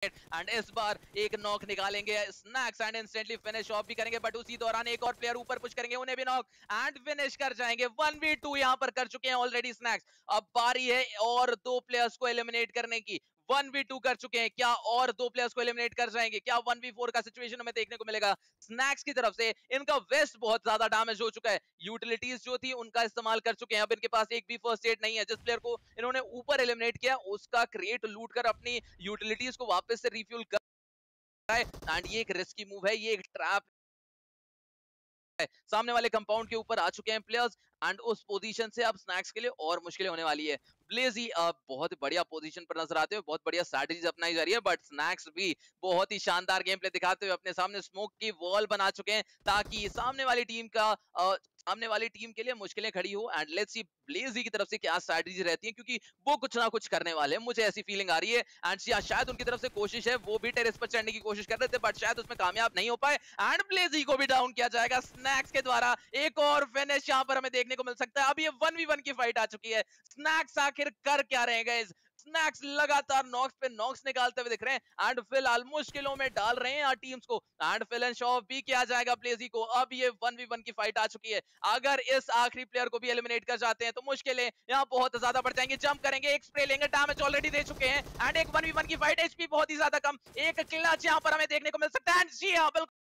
And इस बार एक knock निकालेंगे snacks and instantly finish off भी करेंगे, बट उसी दौरान एक और प्लेयर ऊपर पुश करेंगे, उन्हें भी नॉक एंड फिनिश कर जाएंगे। 1v2 यहां पर कर चुके हैं ऑलरेडी स्नैक्स। अब बारी है और दो प्लेयर्स को एलिमिनेट करने की। 1v2 कर चुके हैं, क्या और दो प्लेयर्स को एलिमिनेट कर जाएंगे? क्या 1v4 का सिचुएशन हमें देखने को मिलेगा स्नैक्स की तरफ से? इनका वेस्ट बहुत ज्यादा डैमेज हो चुका है, यूटिलिटीज जो थी उनका इस्तेमाल कर चुके हैं, अब इनके पास एक भी फर्स्ट एड नहीं है। जिस प्लेयर को इन्होंने ऊपर एलिमिनेट किया उसका क्रिएट लूट कर अपनी यूटिलिटीज को वापस से रिफ्यूल कर एंड ये एक रिस्की मूव है, ये एक ट्रैप है। सामने वाले कंपाउंड के ऊपर आ चुके हैं प्लेयर्स एंड उस पोजीशन से अब स्नैक्स के लिए और मुश्किलें होने वाली है। ब्लेजी बहुत बढ़िया पोजीशन पर नजर आते हुए, बहुत बढ़िया स्ट्रेटजीज अपनाई जा रही है, बट स्नैक्स भी बहुत ही शानदार गेम प्ले दिखाते हुए अपने सामने स्मोक की वॉल बना चुके हैं ताकि सामने वाली टीम के लिए मुश्किलें खड़ी हो। एंड लेट्स सी ब्लेजी की तरफ से क्या स्ट्रेटजी रहती है, क्योंकि वो कुछ ना कुछ करने वाले हैं, मुझे ऐसी फीलिंग आ रही है। एंड शायद उनकी तरफ से कोशिश है, वो भी टेरेस पर चढ़ने की कोशिश कर रहे थे बट शायद उसमें कामयाब नहीं हो पाए एंड ब्लेजी को भी डाउन किया जाएगा स्नैक्स के द्वारा। एक और फिनिश यहां पर हमें देखने को मिल सकता है। अब ये 1v1 की फाइट आ चुकी है। स्नैक्स आखिर कर क्या रहे हैं गाइस? स्नैक्स लगातार नॉक्स पे नॉक्स निकालते हुए दिख रहे हैं एंड फिलहाल मुश्किलों में डाल रहे हैं टीम्स को एंड फिल एंड शॉ भी किया जाएगा ब्लेजी को। अब ये 1v1 की फाइट आ चुकी है, अगर इस आखिरी प्लेयर को भी एलिमिनेट कर जाते हैं तो मुश्किलें यहाँ बहुत ज्यादा बढ़ जाएंगी। जंप करेंगे, एक स्प्रे लेंगे, डैमेज ऑलरेडी दे चुके हैं एंड एक 1v1 की फाइट, एचपी बहुत ही ज्यादा कम, एक क्लच यहाँ पर हमें देखने को मिल सकता है। एंड जी हाँ, बिल्कुल